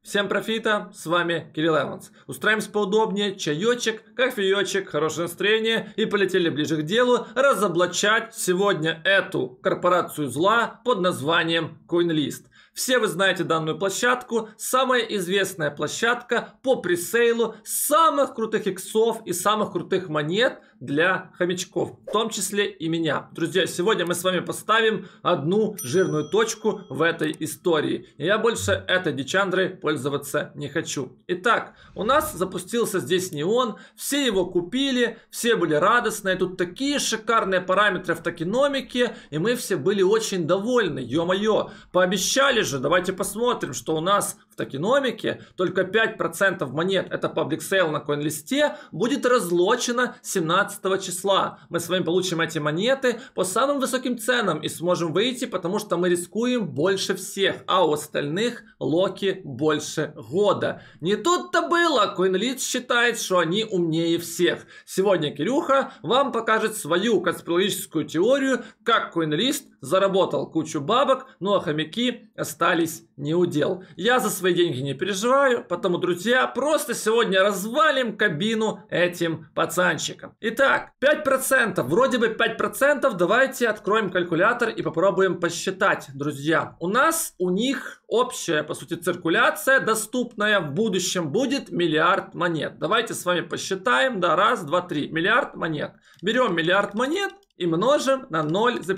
Всем профита, с вами Кирилл Эванс. Устраиваемся поудобнее, чаечек, кофеечек, хорошее настроение и полетели ближе к делу разоблачать сегодня эту корпорацию зла под названием CoinList. Все вы знаете данную площадку, самая известная площадка по пресейлу самых крутых иксов и самых крутых монет для хомячков, в том числе и меня. Друзья, сегодня мы с вами поставим одну жирную точку в этой истории. Я больше этой дичандрой пользоваться не хочу. Итак, у нас запустился здесь неон, все его купили, все были радостные, тут такие шикарные параметры в токеномике, и мы все были очень довольны, ё-моё, пообещали же, давайте посмотрим, что у нас в токеномике только 5% монет, это паблик сейл на CoinList, будет разлочено 17 числа. Мы с вами получим эти монеты по самым высоким ценам и сможем выйти, потому что мы рискуем больше всех, а у остальных локи больше года. Не тут-то было, CoinList считает, что они умнее всех. Сегодня Кирюха вам покажет свою конспирологическую теорию, как CoinList заработал кучу бабок, ну а хомяки остались не у дел. Я за свои деньги не переживаю, потому, друзья, просто сегодня развалим кабину этим пацанчикам. Итак, 5%, вроде бы 5%, давайте откроем калькулятор и попробуем посчитать, друзья. У них общая, по сути, циркуляция, доступная в будущем, будет миллиард монет. Давайте с вами посчитаем, да, раз, два, три, миллиард монет. Берем миллиард монет и множим на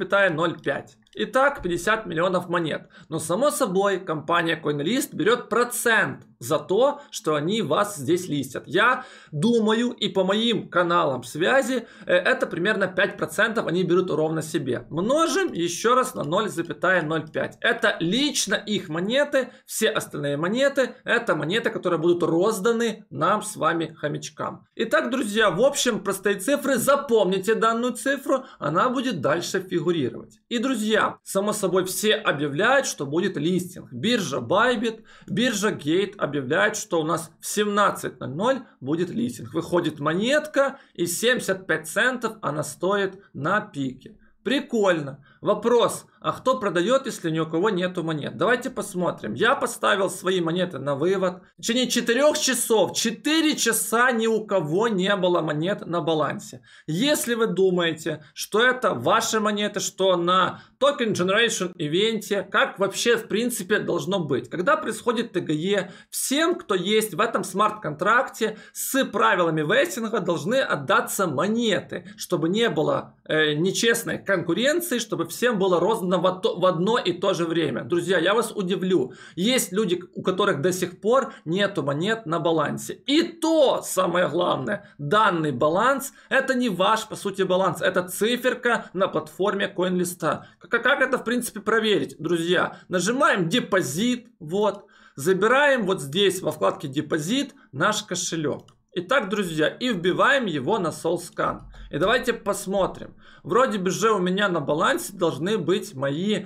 0,05. Итак, 50 миллионов монет. Но само собой, компания CoinList берет процент за то, что они вас здесь листят. Я думаю, и по моим каналам связи, это примерно 5% они берут ровно себе. Множим еще раз на 0,05. Это лично их монеты, все остальные монеты, это монеты, которые будут розданы нам с вами, хомячкам. Итак, друзья, в общем, простые цифры, запомните данную цифру, она будет дальше фигурировать. И, друзья, само собой, все объявляют, что будет листинг. Биржа Bybit, биржа Gate объявляет, что у нас в 17:00 будет листинг. Выходит монетка, и 75 центов она стоит на пике. Прикольно. Вопрос, а кто продает, если ни у кого нету монет? Давайте посмотрим. Я поставил свои монеты на вывод. В течение 4 часов, 4 часа ни у кого не было монет на балансе. Если вы думаете, что это ваши монеты, что на Token Generation ивенте, как вообще в принципе должно быть? Когда происходит ТГЕ, всем, кто есть в этом смарт-контракте с правилами вестинга, должны отдаться монеты, чтобы не было нечестной конкуренции, чтобы всем было роздано в одно и то же время. Друзья, я вас удивлю. Есть люди, у которых до сих пор нету монет на балансе. И то, самое главное, данный баланс, это не ваш, по сути, баланс. Это циферка на платформе CoinList. Как это, в принципе, проверить, друзья? Нажимаем депозит, вот. Забираем вот здесь, во вкладке депозит, наш кошелек. Итак, друзья, и вбиваем его на SolScan. И давайте посмотрим. Вроде бы же у меня на балансе должны быть мои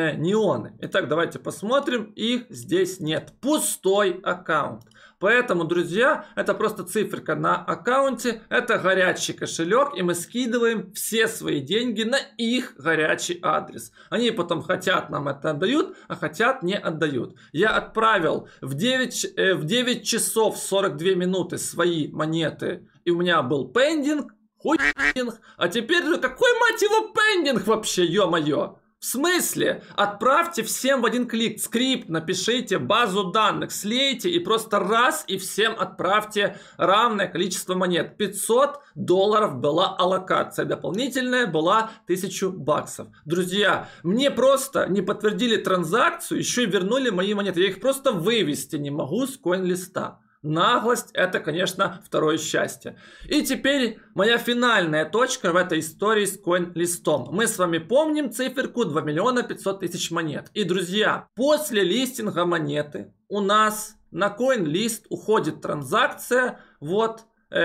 неоны. Итак, давайте посмотрим. Их здесь нет. Пустой аккаунт. Поэтому, друзья, это просто циферка на аккаунте. Это горячий кошелек. И мы скидываем все свои деньги на их горячий адрес. Они потом хотят нам это отдают, а хотят не отдают. Я отправил в 9 часов 42 минуты свои монеты. И у меня был пендинг. Хуйнинг. А теперь же какой, мать его, пендинг вообще, ё-моё? В смысле? Отправьте всем в один клик скрипт, напишите базу данных, слейте и просто раз и всем отправьте равное количество монет. $500 была аллокация, дополнительная была 1000 баксов. Друзья, мне просто не подтвердили транзакцию, еще и вернули мои монеты. Я их просто вывести не могу с CoinList. Наглость — это, конечно, второе счастье. И теперь моя финальная точка в этой истории с CoinList. Мы с вами помним циферку 2 500 000 монет. И, друзья, после листинга монеты у нас на CoinList уходит транзакция вот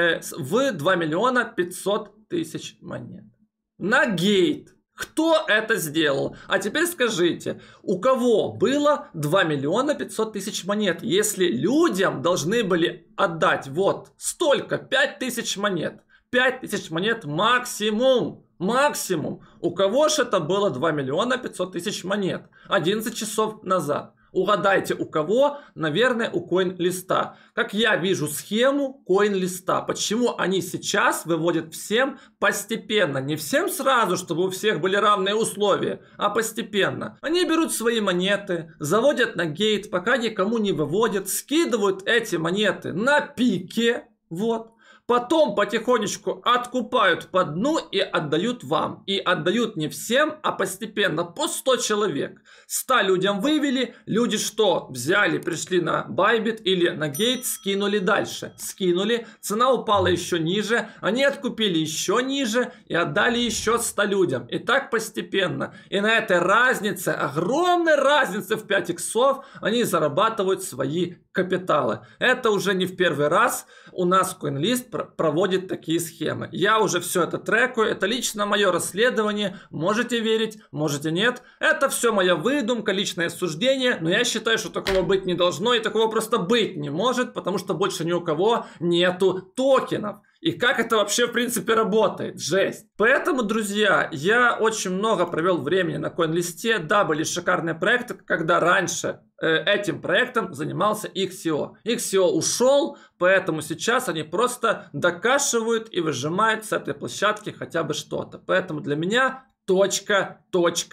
в 2 500 000 монет. На Gate. Кто это сделал? А теперь скажите, у кого было 2 500 000 монет, если людям должны были отдать вот столько, 5000 монет? 5000 монет максимум. Максимум. У кого же это было 2 500 000 монет? 11 часов назад. Угадайте, у кого? Наверное, у CoinList'а. Как я вижу схему CoinList'а, почему они сейчас выводят всем постепенно. Не всем сразу, чтобы у всех были равные условия, а постепенно. Они берут свои монеты, заводят на гейт, пока никому не выводят, скидывают эти монеты на пике, вот. Потом потихонечку откупают по дну и отдают вам. И отдают не всем, а постепенно, по 100 человек. 100 людям вывели, люди что? Взяли, пришли на Bybit или на Gate, скинули дальше. Скинули, цена упала еще ниже, они откупили еще ниже и отдали еще 100 людям. И так постепенно. И на этой разнице, огромной разнице в 5 иксов, они зарабатывают свои капиталы. Это уже не в первый раз у нас CoinList проводит такие схемы. Я уже все это трекаю, это лично мое расследование, можете верить, можете нет. Это все моя выдумка, личное суждение, но я считаю, что такого быть не должно и такого просто быть не может, потому что больше ни у кого нету токенов. И как это вообще в принципе работает? Жесть. Поэтому, друзья, я очень много провел времени на CoinList'е. Да, были шикарные проекты, когда раньше этим проектом занимался XCO. XCO ушел, поэтому сейчас они просто докашивают и выжимают с этой площадки хотя бы что-то. Поэтому для меня точка,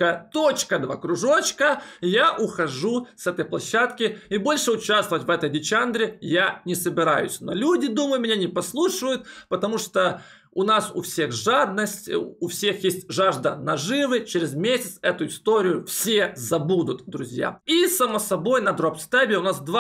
два кружочка, я ухожу с этой площадки и больше участвовать в этой дичандре я не собираюсь. Но люди, думаю, меня не послушают, потому что у нас у всех жадность, у всех есть жажда наживы. Через месяц эту историю все забудут, друзья. И, само собой, на дропстебе у нас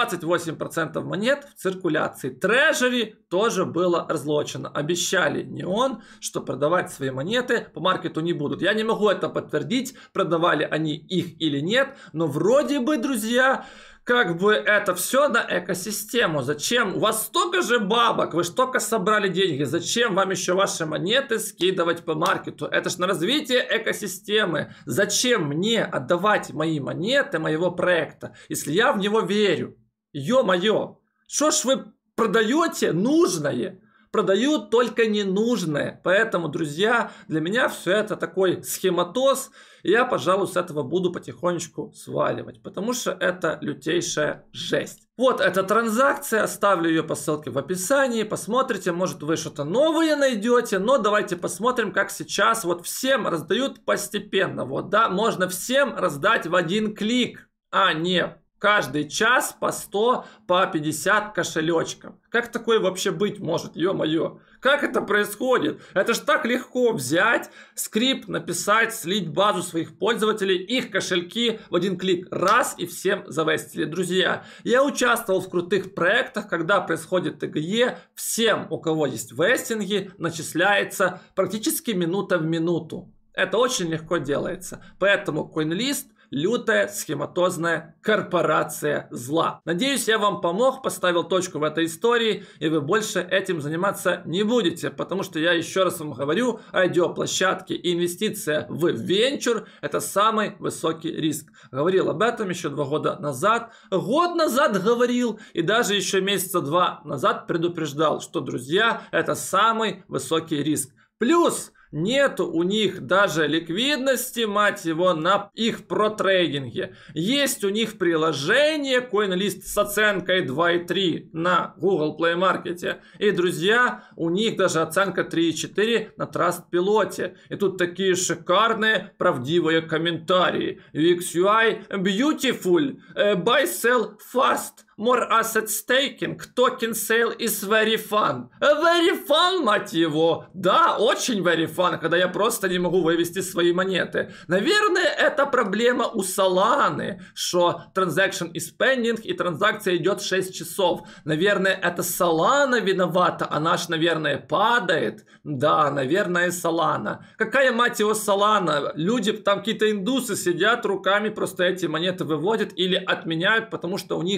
28% монет в циркуляции. Трежери тоже было разлочено. Обещали Неон, что продавать свои монеты по маркету не будут. Я не могу это подтвердить, продавали они их или нет. Но вроде бы, друзья, как бы это все на экосистему. Зачем? У вас столько же бабок, вы столько собрали деньги. Зачем вам еще ваши монеты скидывать по маркету? Это ж на развитие экосистемы. Зачем мне отдавать мои монеты моего проекта, если я в него верю? Ё-моё, что ж вы продаете нужное? Продают только ненужное. Поэтому, друзья, для меня все это такой схематоз. И я, пожалуй, с этого буду потихонечку сваливать. Потому что это лютейшая жесть. Вот эта транзакция. Оставлю ее по ссылке в описании. Посмотрите, может вы что-то новое найдете. Но давайте посмотрим, как сейчас вот всем раздают постепенно. Вот, да, можно всем раздать в один клик, а не каждый час по 100, по 50 кошелечков. Как такое вообще быть может, ё-моё? Как это происходит? Это ж так легко взять, скрипт написать, слить базу своих пользователей, их кошельки в один клик. Раз и всем завестили. Друзья, я участвовал в крутых проектах, когда происходит ТГЕ, всем, у кого есть вестинги, начисляется практически минута в минуту. Это очень легко делается. Поэтому CoinList лютая схематозная корпорация зла. Надеюсь, я вам помог, поставил точку в этой истории, и вы больше этим заниматься не будете, потому что я еще раз вам говорю, IDO-площадки и инвестиция в венчур – это самый высокий риск. Говорил об этом еще 2 года назад, год назад говорил, и даже еще месяца 2 назад предупреждал, что, друзья, это самый высокий риск. Плюс нету у них даже ликвидности, мать его, на их протрейдинге. Есть у них приложение CoinList с оценкой 2,3 на Google Play Market. И, друзья, у них даже оценка 3,4 на Trustpilot. И тут такие шикарные, правдивые комментарии. UX/UI beautiful, buy sell fast. More asset staking, token sale is very fun. Very fun, мать его. Да, очень very fun, когда я просто не могу вывести свои монеты. Наверное, это проблема у Solana, что transaction is pending и транзакция идет 6 часов. Наверное, это Solana виновата, она ж, наверное, падает. Да, наверное, Solana. Какая, мать его, Solana? Люди, там какие-то индусы сидят, руками просто эти монеты выводят или отменяют, потому что у них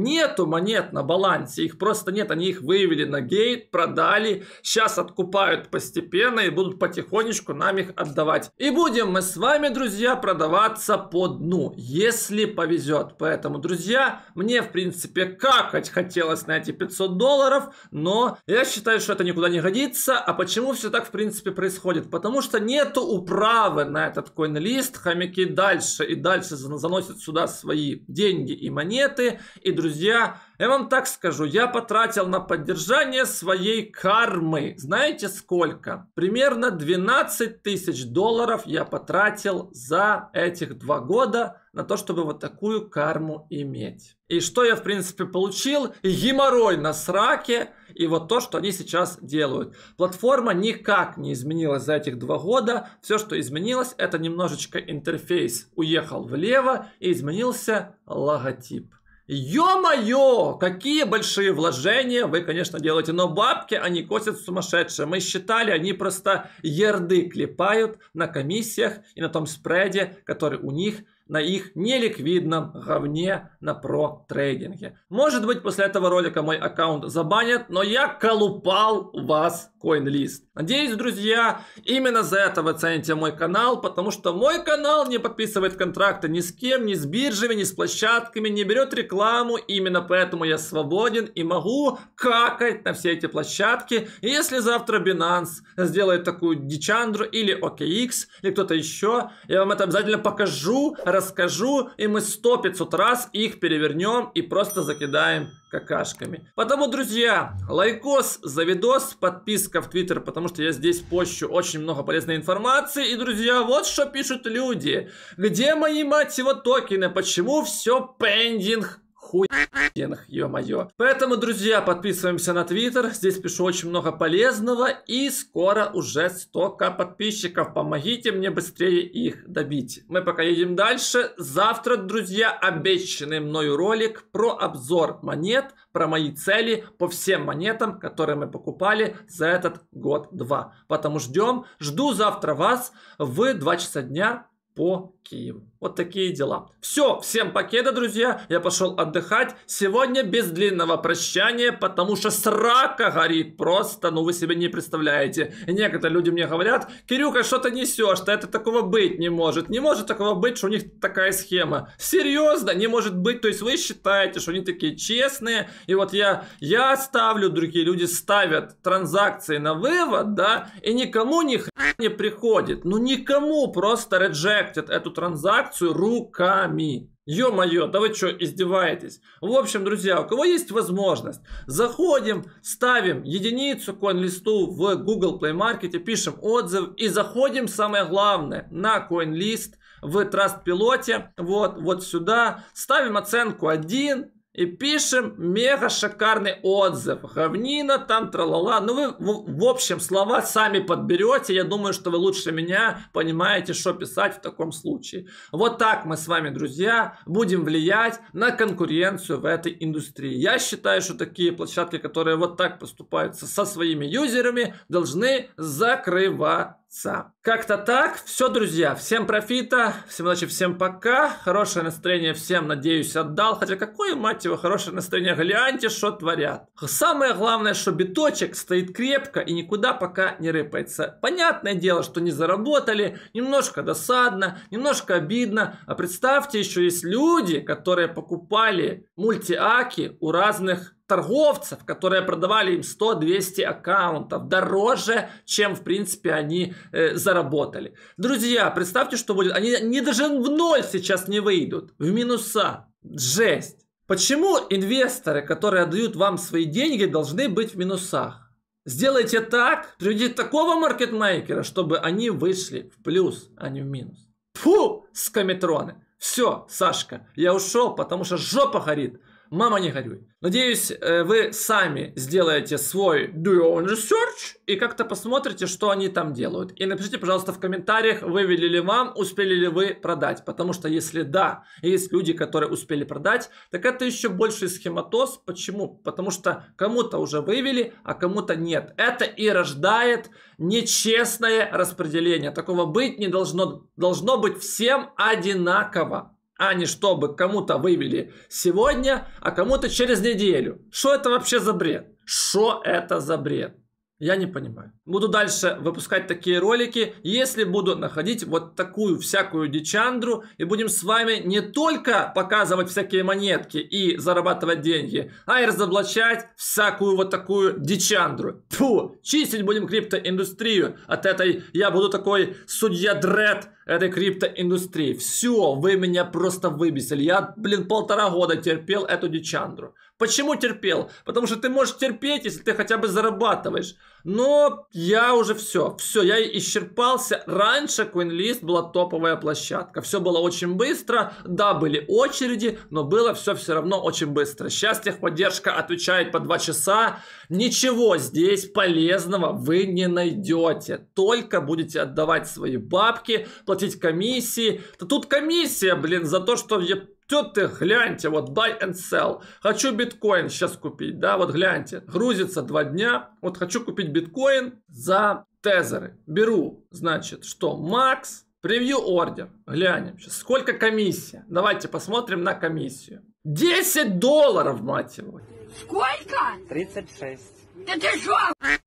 нету монет на балансе, их просто нет, они их вывели на гейт, продали, сейчас откупают постепенно и будут потихонечку нам их отдавать. И будем мы с вами, друзья, продаваться по дну, если повезет. Поэтому, друзья, мне, в принципе, какать хотелось на эти $500, но я считаю, что это никуда не годится. А почему все так, в принципе, происходит? Потому что нету управы на этот CoinList, хомяки дальше и дальше заносят сюда свои деньги и монеты. И, друзья, я вам так скажу, я потратил на поддержание своей кармы. Знаете сколько? Примерно $12 000 я потратил за этих 2 года на то, чтобы вот такую карму иметь. И что я, в принципе, получил? Геморрой на сраке. И вот то, что они сейчас делают. Платформа никак не изменилась за этих 2 года. Все, что изменилось, это немножечко интерфейс уехал влево и изменился логотип. Ё-моё, какие большие вложения вы, конечно, делаете, но бабки они косят сумасшедшие. Мы считали, они просто ерды клепают на комиссиях и на том спреде, который у них на их неликвидном говне на про-трейдинге. Может быть, после этого ролика мой аккаунт забанят, но я колупал вас CoinList. Надеюсь, друзья, именно за это вы цените мой канал, потому что мой канал не подписывает контракты ни с кем, ни с биржами, ни с площадками, не берет рекламу. Именно поэтому я свободен и могу какать на все эти площадки. И если завтра Binance сделает такую дичандру или OKX, или кто-то еще, я вам это обязательно покажу, расскажу, и мы 100-500 раз их перевернем и просто закидаем какашками. Потому, друзья, лайкос за видос, подписка в Твиттер, потому что я здесь пощу очень много полезной информации. И, друзья, вот что пишут люди. Где мои, мать его, токены? Почему все пендинг? Хуйнах, ё-моё. Поэтому, друзья, подписываемся на Твиттер. Здесь пишу очень много полезного. И скоро уже 100 подписчиков. Помогите мне быстрее их добить. Мы пока едем дальше. Завтра, друзья, обещанный мною ролик про обзор монет, про мои цели по всем монетам, которые мы покупали за этот год-два. Потому жду завтра вас в 2 часа дня по Киеву. Вот такие дела. Все, всем покеда, друзья. Я пошел отдыхать. Сегодня без длинного прощания, потому что срака горит просто, ну вы себе не представляете. И некоторые люди мне говорят: Кирюха, что ты несешь-то? Это такого быть не может. Не может такого быть, что у них такая схема. Серьезно, не может быть. То есть вы считаете, что они такие честные. И вот я ставлю, другие люди ставят транзакции на вывод, да, и никому ни хрена не приходит. Ну никому просто реджектят эту транзакцию руками. Ё-моё, да вы что, издеваетесь? В общем, друзья, у кого есть возможность, заходим, ставим единицу CoinList'у в Google Play Market, пишем отзыв и заходим, самое главное, на CoinList в Trustpilot, вот сюда, ставим оценку 1 и пишем мега шикарный отзыв. Говнина там, тралала. Ну вы, в общем, слова сами подберете. Я думаю, что вы лучше меня понимаете, что писать в таком случае. Вот так мы с вами, друзья, будем влиять на конкуренцию в этой индустрии. Я считаю, что такие площадки, которые вот так поступают со своими юзерами, должны закрываться. Как-то так. Все, друзья. Всем профита. Всем удачи, всем пока. Хорошее настроение всем, надеюсь, отдал. Хотя какое, мать его, хорошее настроение. Гляньте, что творят. Самое главное, что биточек стоит крепко и никуда пока не рыпается. Понятное дело, что не заработали. Немножко досадно, немножко обидно. А представьте, еще есть люди, которые покупали мультиаки у разных торговцев, которые продавали им 100-200 аккаунтов дороже, чем, в принципе, они заработали. Друзья, представьте, что будет. Они даже в ноль сейчас не выйдут. В минуса. Жесть. Почему инвесторы, которые отдают вам свои деньги, должны быть в минусах? Сделайте так, приведите такого маркетмейкера, чтобы они вышли в плюс, а не в минус. Фу, скаметроны. Все, Сашка, я ушел, потому что жопа горит. Мама, не горюй. Надеюсь, вы сами сделаете свой do your own research и как-то посмотрите, что они там делают. И напишите, пожалуйста, в комментариях, вывели ли вам, успели ли вы продать. Потому что если да, есть люди, которые успели продать, так это еще больший схематоз. Почему? Потому что кому-то уже вывели, а кому-то нет. Это и рождает нечестное распределение. Такого быть не должно. Должно быть всем одинаково. а не чтобы кому-то вывели сегодня, а кому-то через неделю. Что это вообще за бред? Что это за бред? Я не понимаю. Буду дальше выпускать такие ролики, если буду находить вот такую всякую дичандру, и будем с вами не только показывать всякие монетки и зарабатывать деньги, а и разоблачать всякую вот такую дичандру. Фу, чистить будем криптоиндустрию от этой, я буду такой судья Дред этой криптоиндустрии. Все, вы меня просто выбесили. Я, 1,5 года терпел эту дичандру. Почему терпел? Потому что ты можешь терпеть, если ты хотя бы зарабатываешь. Но я уже все, я исчерпался. Раньше CoinList была топовая площадка. Все было очень быстро. Да, были очереди, но было все равно очень быстро. Сейчас техподдержка отвечает по 2 часа. Ничего здесь полезного вы не найдете. Только будете отдавать свои бабки, платить комиссии. Да тут комиссия, за то, что... Тут ты, гляньте, вот buy and sell. Хочу биткоин сейчас купить, да, вот гляньте. Грузится 2 дня. Вот хочу купить биткоин за тезеры. Беру, значит, что? Макс, превью ордер. Глянем сейчас. Сколько комиссия? Давайте посмотрим на комиссию. $10, мать его. Сколько? 36. Да ты шо?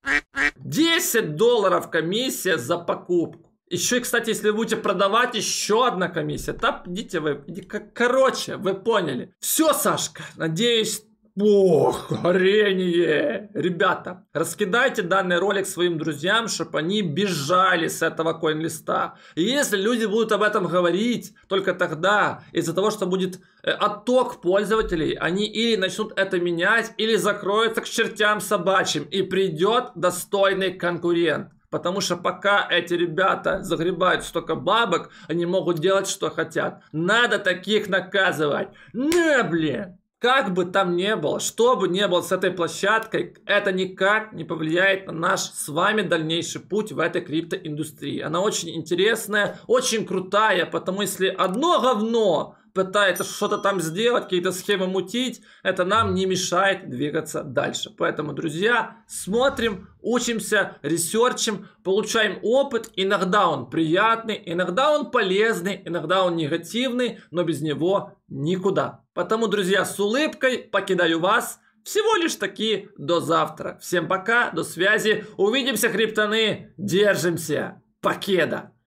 $10 комиссия за покупку. Еще и, кстати, если вы будете продавать, еще одна комиссия. Так, идите вы. Короче, вы поняли. Все, Сашка, надеюсь... Ох, горение! Ребята, раскидайте данный ролик своим друзьям, чтобы они бежали с этого CoinList'а. И если люди будут об этом говорить, только тогда, из-за того, что будет отток пользователей, они или начнут это менять, или закроются к чертям собачьим, и придет достойный конкурент. Потому что пока эти ребята загребают столько бабок, они могут делать, что хотят. Надо таких наказывать. Не, блин! Как бы там ни было, что бы ни было с этой площадкой, это никак не повлияет на наш с вами дальнейший путь в этой криптоиндустрии. Она очень интересная, очень крутая, потому если одно говно пытается что-то там сделать, какие-то схемы мутить, это нам не мешает двигаться дальше. Поэтому, друзья, смотрим, учимся, ресерчим, получаем опыт. Иногда он приятный, иногда он полезный, иногда он негативный, но без него никуда. Потому, друзья, с улыбкой покидаю вас. Всего лишь таки до завтра. Всем пока, до связи. Увидимся, криптоны. Держимся. Покеда.